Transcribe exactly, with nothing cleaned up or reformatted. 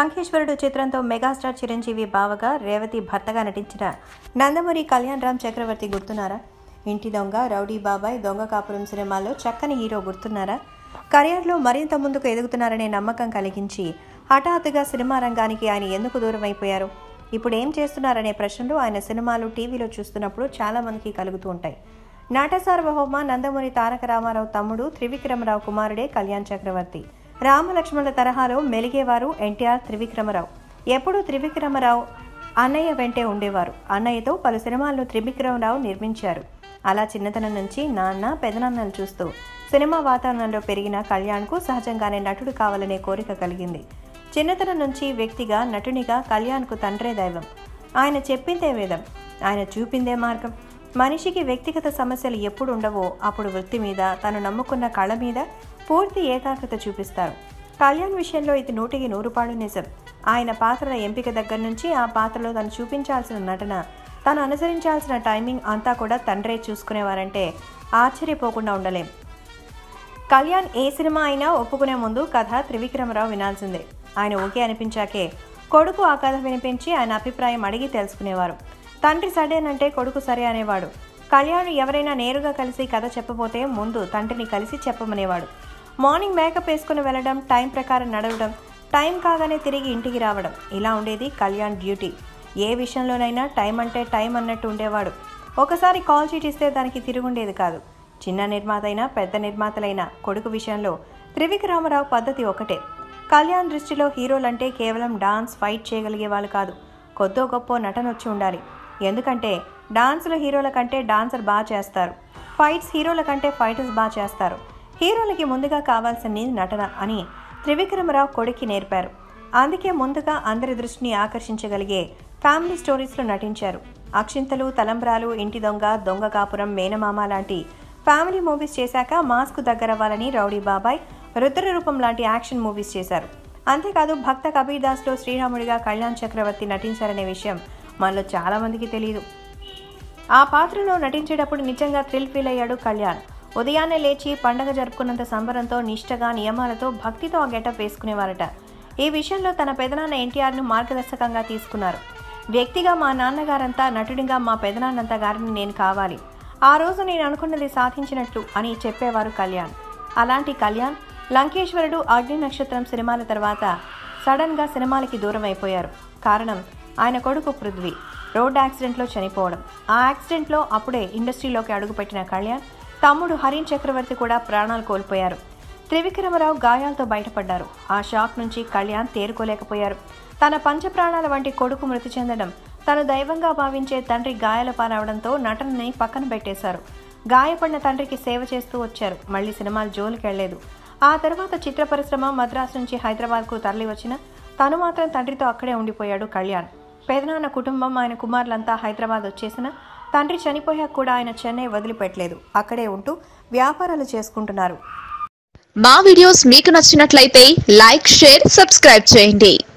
లంకేశ్వరుడు చిత్రంతో మెగాస్టార్ చిరంజీవి బావగా రేవతి భర్తగా నటించిన నందమూరి కళ్యాణ్ రామ్ చక్రవర్తి గుర్తున్నారా? ఇంటి దొంగ, రౌడీ బాబాయ్, దొంగ కాపురం సినిమాల్లో చక్కని హీరో గుర్తున్నారా? కెరీర్లో మరింత ముందుకు ఎదుగుతున్నారనే నమ్మకం కలిగించి హఠాత్తుగా సినిమా రంగానికి ఆయన ఎందుకు దూరం అయిపోయారు? ఇప్పుడు ఏం చేస్తున్నారనే ప్రశ్నలు ఆయన సినిమాలు, టీవీలో చూస్తున్నప్పుడు చాలా మందికి కలుగుతూ ఉంటాయి. నట సార్వభౌమ నందమూరి తారక రామారావు తమ్ముడు త్రివిక్రమరావు కుమారుడే కళ్యాణ్ చక్రవర్తి. రామలక్ష్మణుల తరహాలో మెలిగేవారు ఎన్టీఆర్, త్రివిక్రమరావు. ఎప్పుడూ త్రివిక్రమరావు అన్నయ్య వెంటే ఉండేవారు. అన్నయ్యతో పలు సినిమాలను త్రివిక్రమరావు నిర్మించారు. అలా చిన్నతనం నుంచి నాన్న, పెదనాన్నలు చూస్తూ సినిమా వాతావరణంలో పెరిగిన కళ్యాణ్కు సహజంగానే నటుడు కావాలనే కోరిక కలిగింది. చిన్నతనం నుంచి వ్యక్తిగా, నటునిగా కళ్యాణ్కు తండ్రే దైవం. ఆయన చెప్పిందే వేదం, ఆయన చూపిందే మార్గం. మనిషికి వ్యక్తిగత సమస్యలు ఎప్పుడు ఉండవో అప్పుడు వృత్తి మీద, తను నమ్ముకున్న కళ మీద పూర్తి ఏకాగ్రత చూపిస్తారు. కళ్యాణ్ విషయంలో ఇది నూటికి నూరుపాడు నిజం. ఆయన పాత్రల ఎంపిక దగ్గర నుంచి ఆ పాత్రలో తను చూపించాల్సిన నటన, తను అనుసరించాల్సిన టైమింగ్ అంతా కూడా తండ్రే చూసుకునేవారంటే ఆశ్చర్యపోకుండా ఉండలేం. కళ్యాణ్ ఏ సినిమా అయినా ఒప్పుకునే ముందు కథ త్రివిక్రమరావు వినాల్సిందే. ఆయన ఓకే అనిపించాకే కొడుకు ఆ కథ వినిపించి ఆయన అభిప్రాయం అడిగి తెలుసుకునేవారు. తండ్రి సడేనంటే కొడుకు సరే అనేవాడు. కళ్యాణ్ ఎవరైనా నేరుగా కలిసి కథ చెప్పబోతే ముందు తండ్రిని కలిసి చెప్పమనేవాడు. మార్నింగ్ మేకప్ వేసుకుని వెళ్ళడం, టైం ప్రకారం నడవడం, టైం కాగానే తిరిగి ఇంటికి రావడం, ఇలా ఉండేది కళ్యాణ్ డ్యూటీ. ఏ విషయంలోనైనా టైం అంటే టైం అన్నట్టు ఉండేవాడు. ఒకసారి కాల్ షీట్ ఇస్తే దానికి తిరుగుండేది కాదు. చిన్న నిర్మాత అయినా, పెద్ద నిర్మాతలైనా కొడుకు విషయంలో త్రివిక్రమరావు పద్ధతి ఒకటే. కళ్యాణ్ దృష్టిలో హీరోలంటే కేవలం డాన్స్, ఫైట్ చేయగలిగే వాళ్ళు కాదు, కొద్దో గొప్ప నటన వచ్చి ఉండాలి. ఎందుకంటే డాన్సులు హీరోల కంటే డాన్సర్ బాగా చేస్తారు, ఫైట్స్ హీరోల కంటే ఫైటర్స్ బాగా చేస్తారు. హీరోలకి ముందుగా కావాల్సింది నటన అని త్రివిక్రమరావు కొడుక్కి నేర్పారు. అందుకే ముందుగా అందరి దృష్టిని ఆకర్షించగలిగే ఫ్యామిలీ స్టోరీస్లో నటించారు. అక్షింతలు, తలంబ్రాలు, ఇంటి దొంగ, దొంగ కాపురం, మేనమామ లాంటి ఫ్యామిలీ మూవీస్ చేశాక మాస్కు దగ్గరవ్వాలని రౌడీ బాబాయ్, రుద్ర రూపం లాంటి యాక్షన్ మూవీస్ చేశారు. అంతేకాదు భక్త కబీర్ దాస్లో శ్రీరాముడిగా కళ్యాణ్ చక్రవర్తి నటించారనే విషయం మనలో చాలా మందికి తెలియదు. ఆ పాత్రలో నటించేటప్పుడు నిజంగా థ్రిల్ ఫీల్ అయ్యాడు కళ్యాణ్. ఉదయాన్నే లేచి పండగ జరుపుకున్నంత సంబరంతో, నిష్టగా, నియమాలతో, భక్తితో ఆ గెటప్ వేసుకునేవారట. ఈ విషయంలో తన పెదనాన్న ఎన్టీఆర్ను మార్గదర్శకంగా తీసుకున్నారు. వ్యక్తిగా మా నాన్నగారంతా, నటుడిగా మా పెదనాన్నంత గారిని నేను కావాలి, ఆ రోజు నేను అనుకున్నది సాధించినట్లు అని చెప్పేవారు కళ్యాణ్. అలాంటి కళ్యాణ్ లంకేశ్వరుడు, అగ్ని నక్షత్రం సినిమాల తర్వాత సడన్గా సినిమాలకి దూరం అయిపోయారు. కారణం ఆయన కొడుకు పృథ్వీ రోడ్ యాక్సిడెంట్లో చనిపోవడం. ఆ యాక్సిడెంట్లో అప్పుడే ఇండస్ట్రీలోకి అడుగుపెట్టిన కళ్యాణ్ తమ్ముడు హరీన్ చక్రవర్తి కూడా ప్రాణాలు కోల్పోయారు. త్రివిక్రమరావు గాయాలతో బయటపడ్డారు. ఆ షాక్ నుంచి కళ్యాణ్ తేరుకోలేకపోయారు. తన పంచప్రాణాల వంటి కొడుకు మృతి చెందడం, తను దైవంగా భావించే తండ్రి గాయాల పాలవడంతో నటనని పక్కన పెట్టేశారు. గాయపడిన తండ్రికి సేవ చేస్తూ వచ్చారు. మళ్ళీ సినిమాలు జోలికి వెళ్లేదు. ఆ తర్వాత చిత్ర పరిశ్రమ మద్రాసు నుంచి హైదరాబాద్కు తరలి వచ్చిన తను మాత్రం తండ్రితో అక్కడే ఉండిపోయాడు కళ్యాణ్. పెదనాన్న కుటుంబం, ఆయన కుమారులంతా హైదరాబాద్ వచ్చేసిన తండ్రి చనిపోయాక కూడా ఆయన చెన్నై వదిలిపెట్టలేదు. అక్కడే ఉంటూ వ్యాపారాలు చేసుకుంటున్నారు. మా వీడియోస్ మీకు నచ్చినట్లయితే లైక్, షేర్, సబ్స్క్రైబ్ చేయండి.